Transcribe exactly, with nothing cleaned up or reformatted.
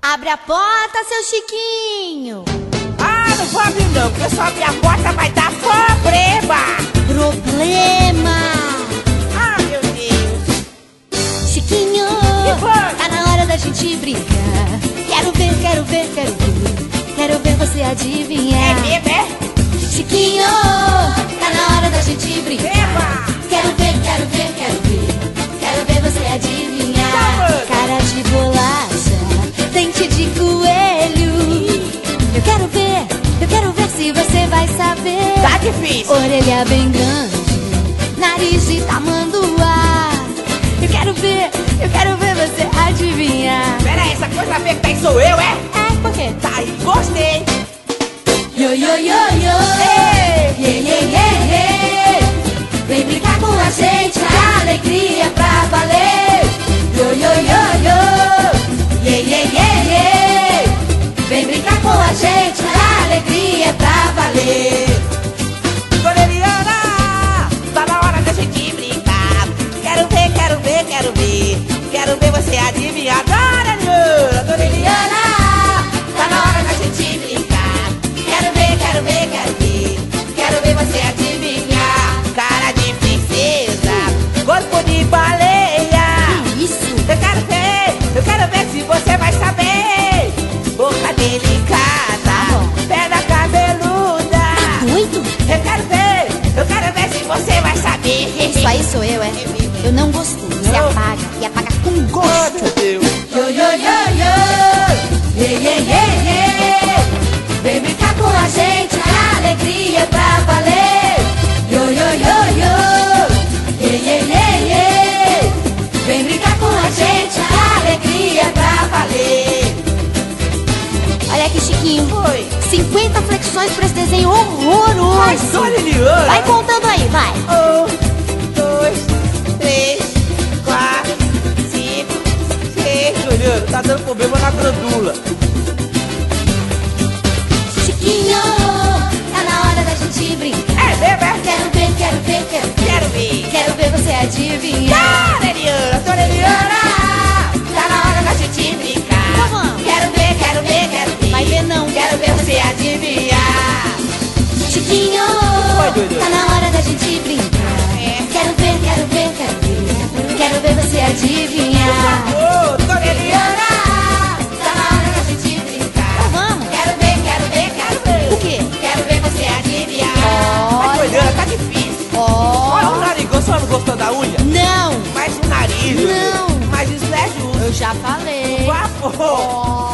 Abre a porta, seu Chiquinho. Ah, não vou abrir não, porque se eu abrir a porta vai dar problema. Problema. Ah, meu Deus. Chiquinho, Que foi? tá na hora da gente brincar. Quero ver, quero ver, quero ver. Quero ver você adivinhar. É mesmo, é? Chiquinho, tá na hora da gente brincar. Eba! Quero ver, quero ver, quero ver. Quero ver você adivinhar. Vamos! Cara de bolacha, dente de coelho. Eu quero ver, eu quero ver se você vai saber. Tá difícil. Orelha bem grande, nariz de tamanduá. Eu quero ver, eu quero ver você adivinhar. Pera aí, essa coisa feia que tem sou eu, é? É, por quê? Tá aí, gostei. Yo, yo, yo, yo. Ei! Ye, ye, ye, ye. Vem brincar com a gente, a alegria é pra valer. Yo, yo, yo, yo. Ye, ye, ye, ye. Vem brincar com a gente, a alegria é pra valer. Dona Eliana, tá na hora da gente brincar. Quero ver, quero ver, quero ver. Quero ver você adivinhar. Dona Eliana, Dona Eliana, Tá na hora da gente brincar. Quero ver, quero ver, quero ver. Quero ver você adivinhar. cara de princesa, corpo de baleia. Isso. Eu quero ver, eu quero ver se você vai saber. Boca delicada, perna cabeluda. Doido? Eu quero ver, eu quero ver se você vai saber. Isso aí sou eu, é? Eu não gostei. Você Não. apaga. E apaga com Oh, gosto. meu Deus. Yo, yo, yo, yo. Ye, ye, ye, ye. Vem brincar com a gente, a alegria é pra valer. Yo, yo, yo, yo. Ye, ye, ye, ye. Vem brincar com a gente, a alegria é pra valer. Olha aqui, Chiquinho. Oi. cinquenta flexões pra esse desenho horroroso. Mas, Dona Eliana. Vai contando aí, vai. Um, dois, três, quatro, cinco, seis. Juliano, tá dando problema na glandula. Chiquinho, tá na hora da gente brincar. É mesmo, é? Quero ver, quero ver, quero ver. Quero ver. Quero ver você adivinhar. Dona Eliana, Dona Eliana, tá na hora da gente brincar. Então vamos. Quero ver, quero ver, quero ver. Vai ver não. Quero ver você adivinhar. Chiquinho, Oi, doido. tá na hora da gente brincar. É. Quero ver, quero ver, quero ver. Quero ver você adivinhar. Ô, Dona Eliana, Tá na hora da gente brincar. Então vamos. quero ver, quero ver, quero ver. O quê? Quero ver você adivinhar. Mas, Olha. Eliana, tá difícil. Ó. Olha o narigão, só não gostou da unha? Não, Mas o nariz, Não. mas isso é justo. eu já falei. Por favor. Ó.